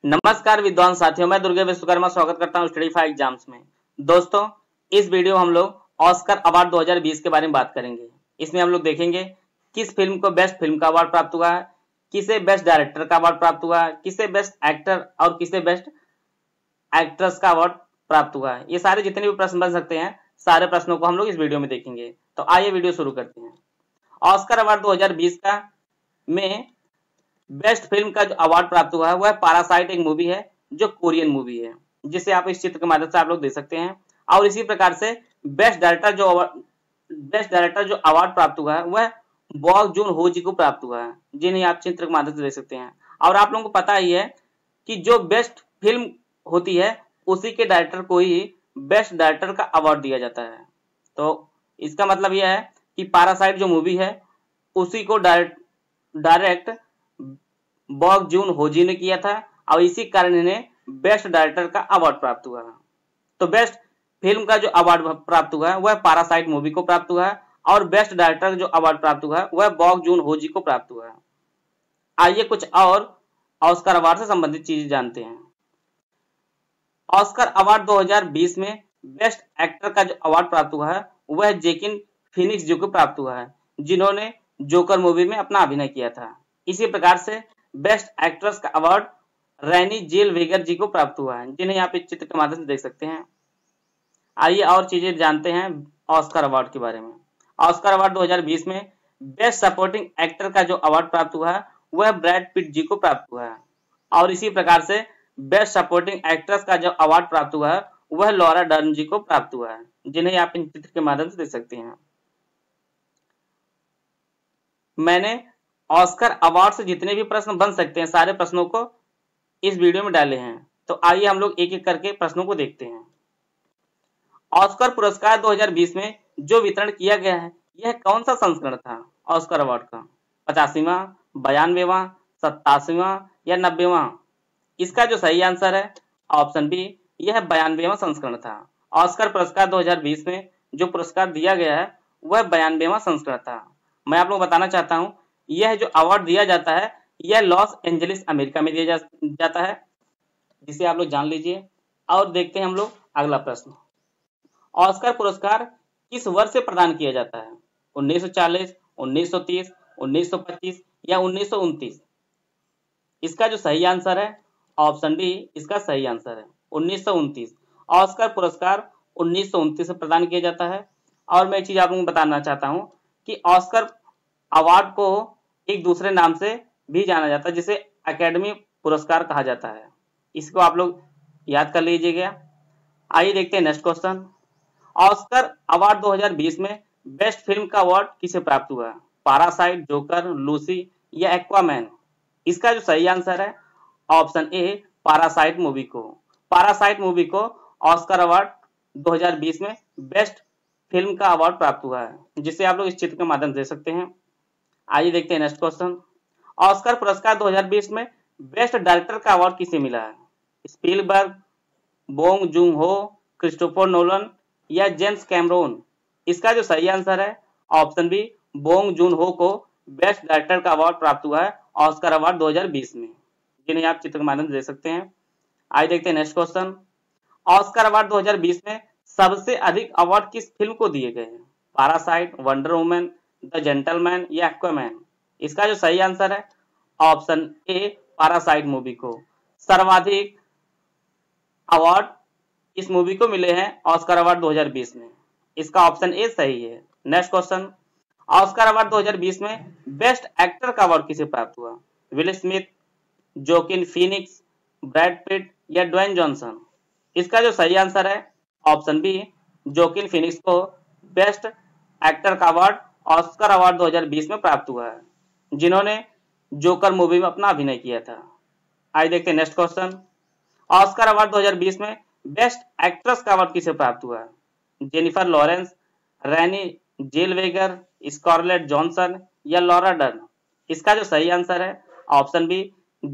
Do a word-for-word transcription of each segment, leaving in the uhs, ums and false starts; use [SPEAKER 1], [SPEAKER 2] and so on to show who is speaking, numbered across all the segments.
[SPEAKER 1] नमस्कार विद्वान साथियों, मैं दुर्गे विश्वकर्मा स्वागत करता हूं स्टडी फाइव एग्जाम्स में। दोस्तों, इस वीडियो में हम लोग ऑस्कर अवार्ड दो हज़ार बीस के बारे में बात करेंगे। इसमें हम लोग देखेंगे किस फिल्म को बेस्ट फिल्म का अवार्ड प्राप्त हुआ है, किसे बेस्ट डायरेक्टर का अवार्ड प्राप्त हुआ है, किसे बेस्ट एक्टर और किसे बेस्ट एक्ट्रेस का अवार्ड प्राप्त हुआ है। ये सारे जितने भी प्रश्न बन सकते हैं, सारे प्रश्नों को हम लोग इस वीडियो में देखेंगे। तो आइए वीडियो शुरू करते हैं। ऑस्कर अवार्ड दो हज़ार बीस का में बेस्ट फिल्म का जो अवार्ड प्राप्त हुआ है वह पैरासाइट एक मूवी है जो कोरियन मूवी है, जिसे आप इस चित्र के माध्यम से आप लोग देख सकते हैं। और इसी प्रकार से बेस्ट डायरेक्टर जो बेस्ट डायरेक्टर जो अवार्ड प्राप्त हुआ है वह बॉग जून हो जी को प्राप्त हुआ है, जिन्हें आप चित्र के माध्यम से देख सकते हैं। और आप लोगों को पता ही है कि जो बेस्ट फिल्म होती है उसी के डायरेक्टर को ही बेस्ट डायरेक्टर का अवार्ड दिया जाता है। तो इसका मतलब यह है कि पैरासाइट जो मूवी है उसी को डायरेक्ट डायरेक्ट बॉग जून हो जी ने किया था और इसी कारण इन्हें बेस्ट डायरेक्टर का अवार्ड प्राप्त हुआ है। तो बेस्ट फिल्म का जो अवार्ड प्राप्त हुआ है वह पैरासाइट मूवी को प्राप्त हुआ है और बेस्ट डायरेक्टर जो अवार्ड प्राप्त हुआ है वह बॉग जून हो जी को प्राप्त हुआ है। आइए कुछ और ऑस्कर अवार्ड से संबंधित चीजें जानते हैं। ऑस्कर अवार्ड दो हज़ार बीस में बेस्ट एक्टर का जो अवार्ड प्राप्त हुआ है वह जोकिन फीनिक्स जी को प्राप्त हुआ है, जिन्होंने जोकर मूवी में अपना अभिनय किया था। इसी प्रकार से बेस्ट एक्ट्रेस का अवार्ड रेनी जेलवेगर जी को प्राप्त हुआ है, जिन्हें आप इस चित्र के माध्यम से देख सकते हैं। आइए और चीजें जानते हैं ऑस्कर अवार्ड के बारे में। ऑस्कर अवार्ड दो हज़ार बीस में बेस्ट सपोर्टिंग एक्टर का जो अवार्ड प्राप्त हुआ है वह ब्रैड पिट जी को प्राप्त हुआ है। और इसी प्रकार से बेस्ट सपोर्टिंग एक्ट्रेस का जो अवार्ड प्राप्त हुआ है वह लॉरा डर्न जी को प्राप्त हुआ है, जिन्हें आप इन चित्र के माध्यम से देख सकते हैं। मैंने ऑस्कर अवार्ड से जितने भी प्रश्न बन सकते हैं सारे प्रश्नों को इस वीडियो में डाले हैं। तो आइए हम लोग एक एक करके प्रश्नों को देखते हैं। ऑस्कर पुरस्कार दो हज़ार बीस में जो वितरण किया गया है यह कौन सा संस्करण था ऑस्कर अवार्ड का? पचासीवां, बयानवेवां, सत्तासीवां या नब्बेवां? इसका जो सही आंसर है ऑप्शन बी, यह बयानवेवां संस्करण था। ऑस्कर पुरस्कार दो हज़ार बीस में जो पुरस्कार दिया गया है वह बयानवेवां संस्करण था। मैं आप लोग बताना चाहता हूं, यह जो अवार्ड दिया जाता है यह लॉस एंजलिस अमेरिका में दिया जा, जाता है, जिसे आप लोग जान लीजिए। और देखते हैं हम लोग अगला प्रश्न। ऑस्कर पुरस्कार किस वर्ष से प्रदान किया जाता है? उन्नीस सौ चालीस, उन्नीस सौ तीस, उन्नीस सौ पच्चीस या उन्नीस सौ उनतीस? इसका जो सही आंसर है ऑप्शन डी, इसका सही आंसर है उन्नीस सौ उनतीस। ऑस्कर पुरस्कार उन्नीस सौ उनतीस से प्रदान किया जाता है। और मैं एक चीज आप लोगों को बताना चाहता हूं कि ऑस्कर अवार्ड को एक दूसरे नाम से भी जाना जाता है, जिसे एकेडमी पुरस्कार कहा जाता है। इसको आप लोग याद कर लीजिएगा। आइए देखते हैं नेक्स्ट क्वेश्चन। ऑस्कर अवार्ड दो हज़ार बीस में बेस्ट फिल्म का अवार्ड किसे प्राप्त हुआ? पैरासाइट, जोकर, लूसी या एक्वामैन? इसका जो सही आंसर है ऑप्शन ए, पैरासाइट मूवी को। पैरासाइट मूवी को ऑस्कर अवार्ड दो हज़ार बीस में बेस्ट फिल्म का अवार्ड प्राप्त हुआ है, जिसे आप लोग इस चित्र के माध्यम से देख सकते हैं। आइए देखते हैं नेक्स्ट क्वेश्चन। ऑस्कर पुरस्कार दो हज़ार बीस में बेस्ट डायरेक्टर का अवार्ड किसे मिला है? Spielberg, Bong Joon Ho, Christopher Nolan या जेम्स कैमरून? इसका जो सही आंसर है ऑप्शन बी, बोंग जून हो को बेस्ट डायरेक्टर का अवार्ड प्राप्त हुआ है ऑस्कर अवार्ड दो हज़ार बीस में, जिन्हें आप चित्र के माध्यम से देख सकते हैं। आइए देखते हैं नेक्स्ट क्वेश्चन। ऑस्कर अवार्ड दो हज़ार बीस में सबसे अधिक अवार्ड किस फिल्म को दिए गए हैं? Parasite, Wonder Woman, The Gentleman या एक्वामैन? इसका जो सही आंसर है ऑप्शन ए, पैरासाइट मूवी को। सर्वाधिक अवार्ड इस मूवी को मिले हैं ऑस्कर अवार्ड दो हज़ार बीस में। इसका ऑप्शन ए सही है। Next question. ऑस्कर अवार्ड दो हज़ार बीस में बेस्ट एक्टर का अवार्ड किसे प्राप्त हुआ? Will Smith, Joaquin Phoenix, Brad Pitt या ड्वेन जॉनसन? इसका जो सही आंसर है ऑप्शन बी, जोकिन फीनिक्स को बेस्ट एक्टर का अवार्ड ऑस्कर अवार्ड दो हज़ार बीस में प्राप्त हुआ है, जिन्होंने जोकर मूवी में अपना अभिनय किया था। आइए देखते हैं नेक्स्ट क्वेश्चन। ऑस्कर अवार्ड दो हज़ार बीस में बेस्ट एक्ट्रेस का अवार्ड किसे प्राप्त हुआ है? Jennifer Lawrence, Renee Zellweger, Scarlett Johansson या लॉरा डर्न? इसका जो सही आंसर है option B,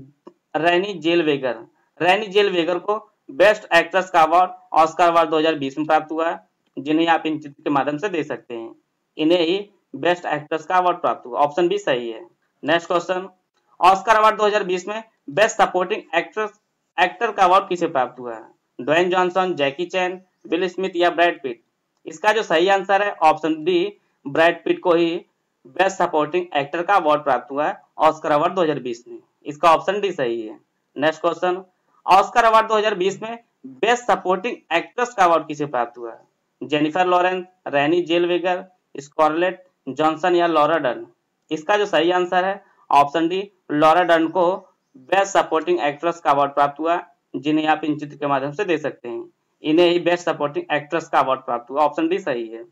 [SPEAKER 1] Renee Zellweger. Renee Zellweger को बेस्ट एक्ट्रेस का अवार्ड ऑस्कर अवार्ड दो हज़ार बीस में प्राप्त हुआ है, जिन्हें आप इन चित्र के माध्यम से देख सकते हैं। इन्हें ही बेस्ट एक्ट्रेस का अवार्ड प्राप्त हुआ। ऑप्शन बी सही है। Next question. ऑस्कर अवार्ड दो हज़ार बीस में बेस्ट सपोर्टिंग एक्ट्रेस एक्टर का अवार्ड किसे प्राप्त हुआ है? Dwayne Johnson, Jackie Chan, Will Smith या ब्रैड पिट? इसका जो सही आंसर है ऑप्शन डी, ब्रैड पिट को ही बेस्ट सपोर्टिंग एक्टर का अवार्ड प्राप्त हुआ है ऑस्कर अवार्ड दो हज़ार बीस में। इसका ऑप्शन डी सही है। नेक्स्ट क्वेश्चन, ऑस्कर अवार्ड दो हज़ार बीस में बेस्ट सपोर्टिंग एक्ट्रेस का अवार्ड किसे प्राप्त हुआ है? Jennifer Lawrence, Renee Zellweger, Scarlett Johansson या लॉरा डर्न? इसका जो सही आंसर है ऑप्शन डी, लॉरा डर्न को बेस्ट सपोर्टिंग एक्ट्रेस का अवार्ड प्राप्त हुआ, जिन्हें आप इन चित्र के माध्यम से दे सकते हैं। इन्हें ही बेस्ट सपोर्टिंग एक्ट्रेस का अवार्ड प्राप्त हुआ। ऑप्शन डी सही है।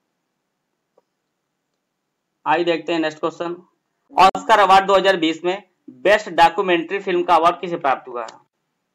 [SPEAKER 1] आइए देखते हैं नेक्स्ट क्वेश्चन, ऑस्कर अवार्ड दो हज़ार बीस में बेस्ट डॉक्यूमेंट्री फिल्म का अवार्ड किसे प्राप्त हुआ है?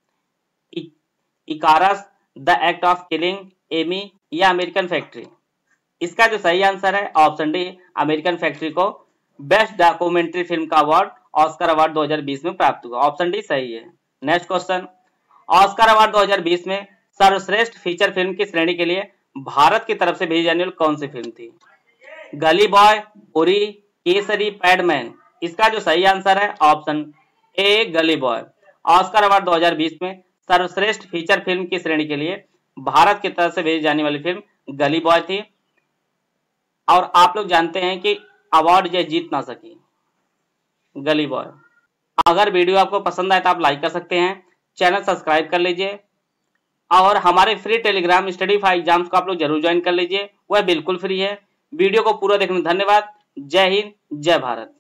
[SPEAKER 1] Icarus, The Act of Killing Amy या अमेरिकन फैक्ट्री? इसका जो सही आंसर है ऑप्शन डी, अमेरिकन फैक्ट्री को बेस्ट डॉक्यूमेंट्री फिल्म का अवार्ड ऑस्कर अवार्ड दो हज़ार बीस में प्राप्त हुआ। ऑप्शन डी सही है। नेक्स्ट क्वेश्चन, ऑस्कर अवार्ड दो हज़ार बीस में सर्वश्रेष्ठ फीचर फिल्म की श्रेणी के लिए भारत की तरफ से भेजी जाने वाली कौन सी फिल्म थी? गली बॉय, उरी, केसरी, पैडमैन? इसका जो सही आंसर है ऑप्शन ए, गली बॉय। ऑस्कर अवार्ड दो हज़ार बीस में सर्वश्रेष्ठ फीचर फिल्म की श्रेणी के लिए भारत की तरफ से भेजी जाने वाली फिल्म गली बॉय थी। और आप लोग जानते हैं कि अवार्ड यह जीत ना सकी, गली बॉय। अगर वीडियो आपको पसंद आए तो आप लाइक कर सकते हैं, चैनल सब्सक्राइब कर लीजिए और हमारे free Telegram study for exams को आप लोग जरूर ज्वाइन कर लीजिए, वह बिल्कुल फ्री है। वीडियो को पूरा देखने धन्यवाद। जय हिंद, जय भारत।